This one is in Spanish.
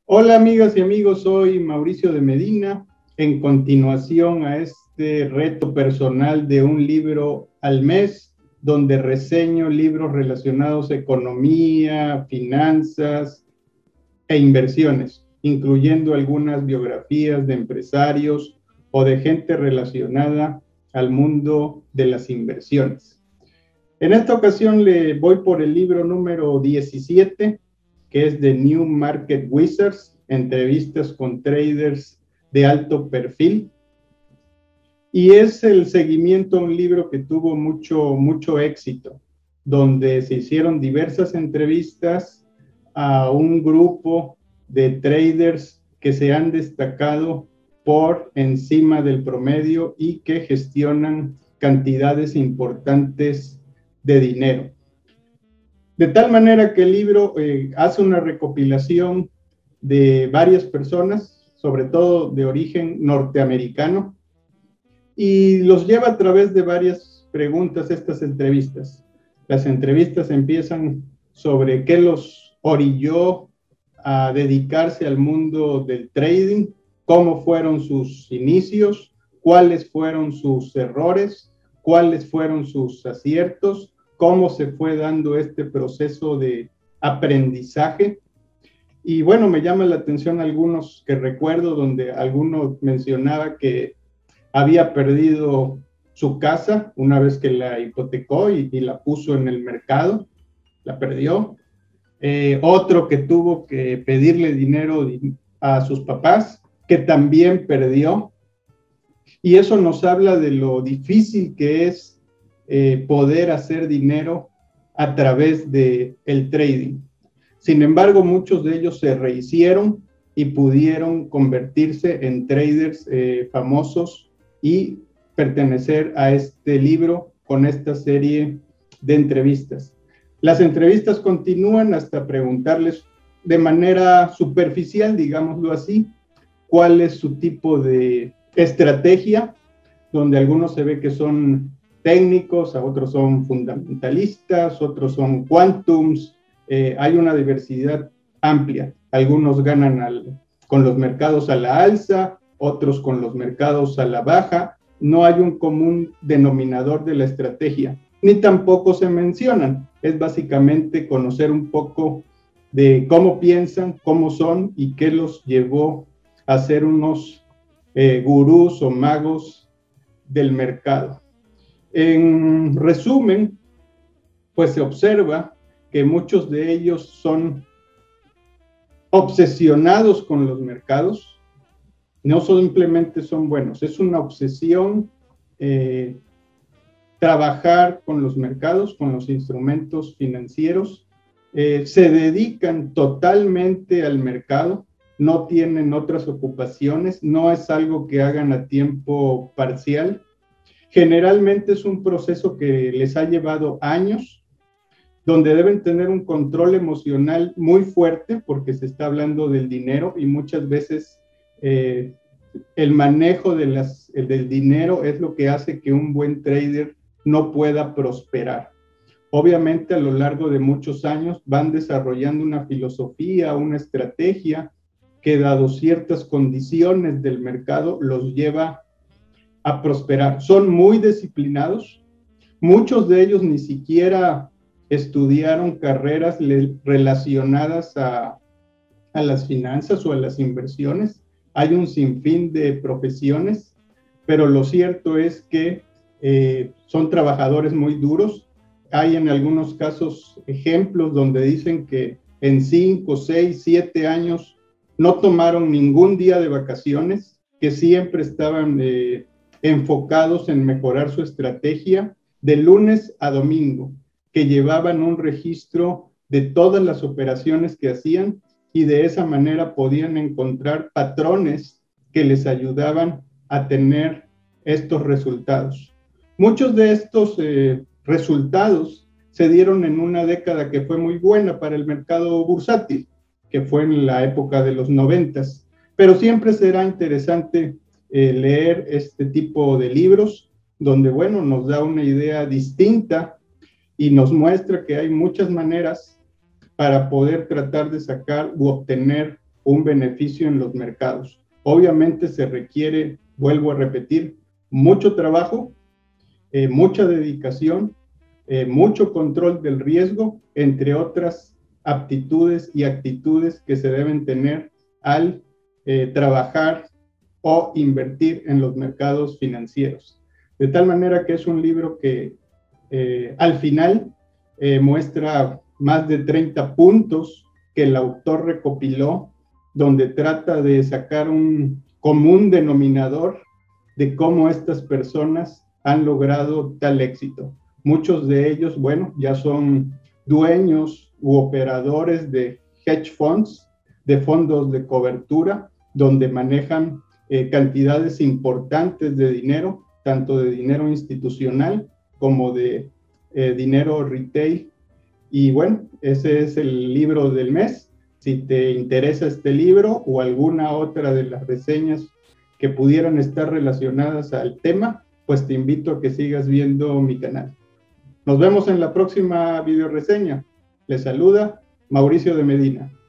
Hola amigas y amigos, soy Mauricio de Medina. En continuación a este reto personal de un libro al mes, donde reseño libros relacionados a economía, finanzas e inversiones, incluyendo algunas biografías de empresarios o de gente relacionada al mundo de las inversiones. En esta ocasión le voy por el libro número 17, que es de New Market Wizards, entrevistas con traders de alto perfil. Y es el seguimiento a un libro que tuvo mucho éxito, donde se hicieron diversas entrevistas a un grupo de traders que se han destacado por encima del promedio y que gestionan cantidades importantes de dinero. De tal manera que el libro hace una recopilación de varias personas, sobre todo de origen norteamericano, y los lleva a través de varias preguntas estas entrevistas. Las entrevistas empiezan sobre qué los orilló a dedicarse al mundo del trading, cómo fueron sus inicios, cuáles fueron sus errores, cuáles fueron sus aciertos, cómo se fue dando este proceso de aprendizaje. Y bueno, me llama la atención algunos que recuerdo, donde alguno mencionaba que había perdido su casa una vez que la hipotecó y la puso en el mercado, la perdió. Otro que tuvo que pedirle dinero a sus papás, que también perdió. Y eso nos habla de lo difícil que es poder hacer dinero a través del trading. Sin embargo, muchos de ellos se rehicieron y pudieron convertirse en traders famosos y pertenecer a este libro con esta serie de entrevistas. Las entrevistas continúan hasta preguntarles de manera superficial, digámoslo así, cuál es su tipo de estrategia, donde algunos se ve que son técnicos, a otros son fundamentalistas, otros son quantums. Hay una diversidad amplia. Algunos ganan con los mercados a la alza, otros con los mercados a la baja. No hay un común denominador de la estrategia, ni tampoco se mencionan. Es básicamente conocer un poco de cómo piensan, cómo son y qué los llevó a ser unos gurús o magos del mercado. En resumen, pues se observa que muchos de ellos son obsesionados con los mercados, no simplemente son buenos, es una obsesión trabajar con los mercados, con los instrumentos financieros, se dedican totalmente al mercado, no tienen otras ocupaciones, no es algo que hagan a tiempo parcial. Generalmente es un proceso que les ha llevado años, donde deben tener un control emocional muy fuerte, porque se está hablando del dinero y muchas veces el manejo del dinero es lo que hace que un buen trader no pueda prosperar. Obviamente a lo largo de muchos años van desarrollando una filosofía, una estrategia que dado ciertas condiciones del mercado los lleva a prosperar. Son muy disciplinados, muchos de ellos ni siquiera estudiaron carreras relacionadas a las finanzas o a las inversiones. Hay un sinfín de profesiones, pero lo cierto es que son trabajadores muy duros. Hay en algunos casos ejemplos donde dicen que en 5, 6, 7 años no tomaron ningún día de vacaciones, que siempre estaban enfocados en mejorar su estrategia de lunes a domingo, que llevaban un registro de todas las operaciones que hacían y de esa manera podían encontrar patrones que les ayudaban a tener estos resultados. Muchos de estos resultados se dieron en una década que fue muy buena para el mercado bursátil, que fue en la época de los 90s, pero siempre será interesante leer este tipo de libros donde, bueno, nos da una idea distinta y nos muestra que hay muchas maneras para poder tratar de sacar u obtener un beneficio en los mercados. Obviamente se requiere, vuelvo a repetir, mucho trabajo, mucha dedicación, mucho control del riesgo, entre otras aptitudes y actitudes que se deben tener al trabajar o invertir en los mercados financieros. De tal manera que es un libro que al final muestra más de 30 puntos que el autor recopiló, donde trata de sacar un común denominador de cómo estas personas han logrado tal éxito. Muchos de ellos, bueno, ya son dueños u operadores de hedge funds, de fondos de cobertura, donde manejan cantidades importantes de dinero, tanto de dinero institucional como de dinero retail. Y bueno, ese es el libro del mes. Si te interesa este libro o alguna otra de las reseñas que pudieran estar relacionadas al tema, pues te invito a que sigas viendo mi canal. Nos vemos en la próxima video reseña. Les saluda Mauricio de Medina.